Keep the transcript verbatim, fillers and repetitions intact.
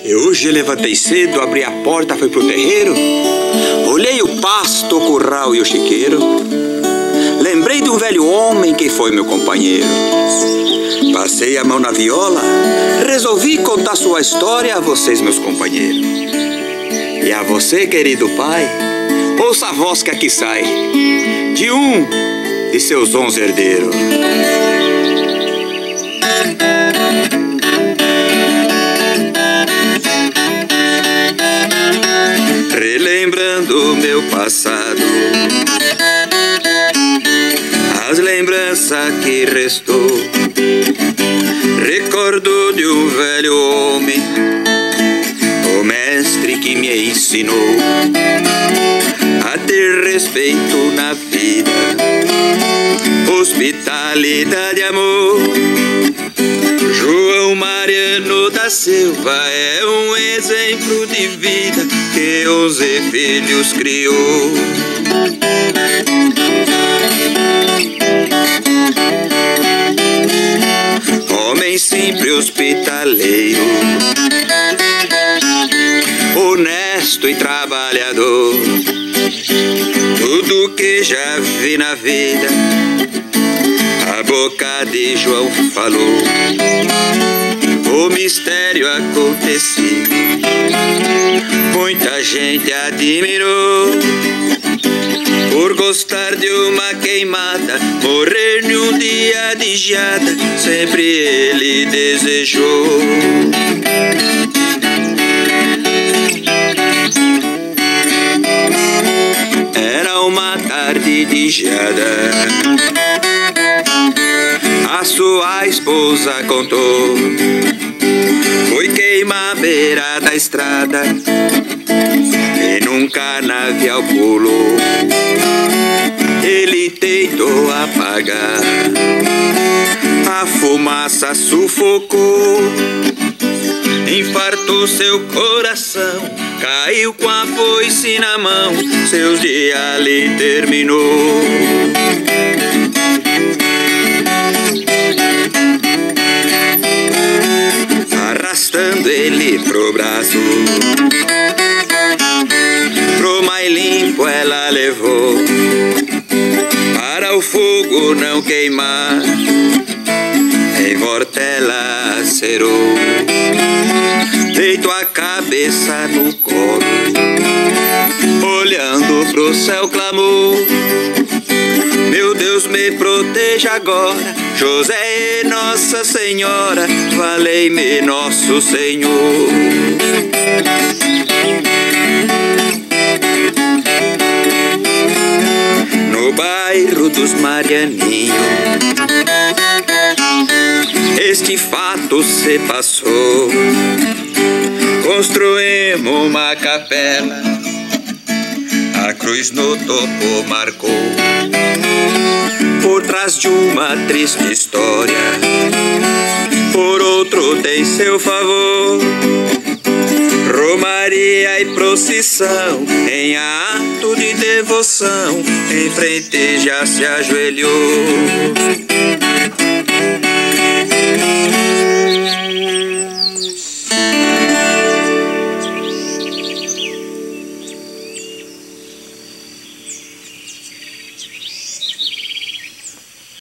E hoje levantei cedo, abri a porta, fui pro terreiro. Olhei o pasto, o curral e o chiqueiro. Lembrei de um velho homem que foi meu companheiro. Passei a mão na viola, resolvi contar sua história a vocês, meus companheiros. E a você, querido pai, ouça a voz que aqui sai de um de seus onze herdeiros. Relembrando meu passado, as lembranças que restou, recordo de um velho homem, o mestre que me ensinou a ter respeito na vida, hospitalidade e amor. João Mariano da Silva é um exemplo de vida que onze filhos criou. Homem simples, hospitaleiro, honesto e trabalhador. Tudo que já vi na vida a boca de João falou. O mistério aconteceu, muita gente admirou. Por gostar de uma queimada, morrer num dia de geada, sempre ele desejou. Era uma tarde de geada, a sua esposa contou. Foi queimar a beira da estrada e num canavial pulou. Ele tentou apagar, a fumaça sufocou. Infartou seu coração, caiu com a foice na mão, seus dias ali terminou. Arrastando ele pro braço, pro mais limpo ela levou, para o fogo não queimar, em volta ela acerou. Deito a cabeça no colo, olhando pro céu clamou: meu Deus, me proteja agora, José e Nossa Senhora, valei-me Nosso Senhor. No bairro dos Marianinhos, este fato se passou. Construímos uma capela, a cruz no topo marcou. Por trás de uma triste história, por outro tem seu favor. Romaria e procissão, em ato de devoção, em frente já se ajoelhou.